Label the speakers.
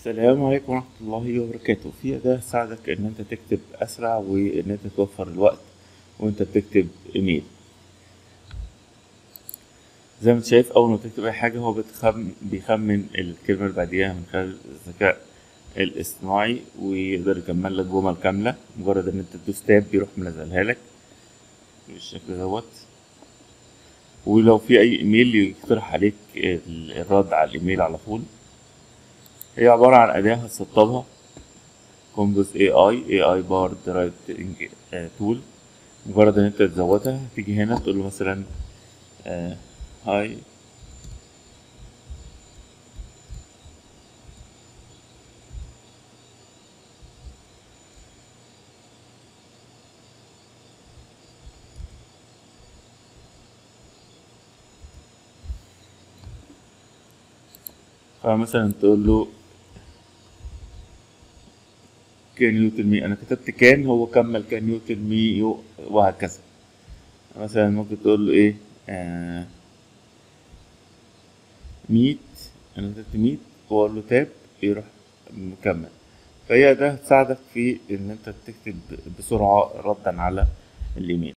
Speaker 1: السلام عليكم ورحمة الله وبركاته. في أداة تساعدك إن أنت تكتب أسرع وإن أنت توفر الوقت وأنت بتكتب إيميل. زي ما أنت شايف، أول ما تكتب أي حاجة هو بيخمن الكلمة اللي بعديها من خلال الذكاء الاصطناعي، ويقدر يكمل لك جمل كاملة. مجرد إن أنت تدوس تاب بيروح منزلها لك بالشكل دوت. ولو في أي إيميل يقترح عليك الرد على الإيميل على طول. هي عبارة عن أداة هتسطبها كومبوز اي بارد رايتنج تول. مجرد ان انت تزودها تيجي هنا تقول له مثلا آه هاي. فمثلا تقول له كان يو تل مي، انا كتبت كان، هو كمل كان يو تل مي يو، وهكذا. مثلا ممكن تقول له ايه، ميت، انا كتبت ميت واقول له تاب يروح مكمل. فهي ده هتساعدك في ان انت تكتب بسرعة ردا على الايميل.